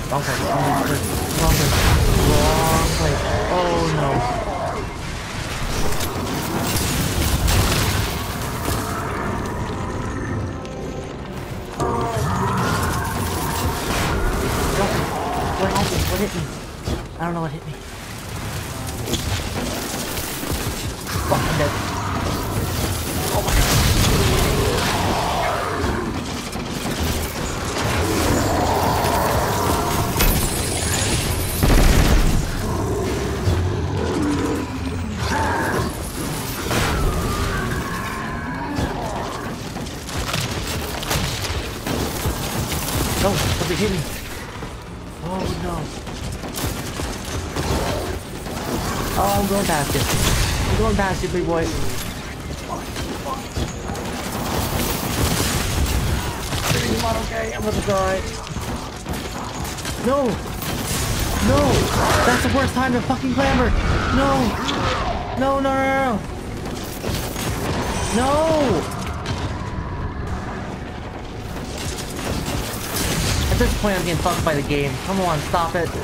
Wrong place, wrong place, wrong place, wrong place. Oh no. What happened? What hit me? I don't know what hit me. Fuck, I'm dead. Oh my god. No, something hit me. Oh no. Oh, I'm going past you. I'm going past you, big boy. Okay, I'm gonna die. No! No! That's the worst time to fucking clamber! No! No, no, no, no! No! At this point, I'm getting fucked by the game. Come on, stop it.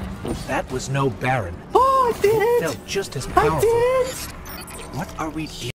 That was no Baron. Oh, I did it! Felt just as powerful. I did! What are we doing?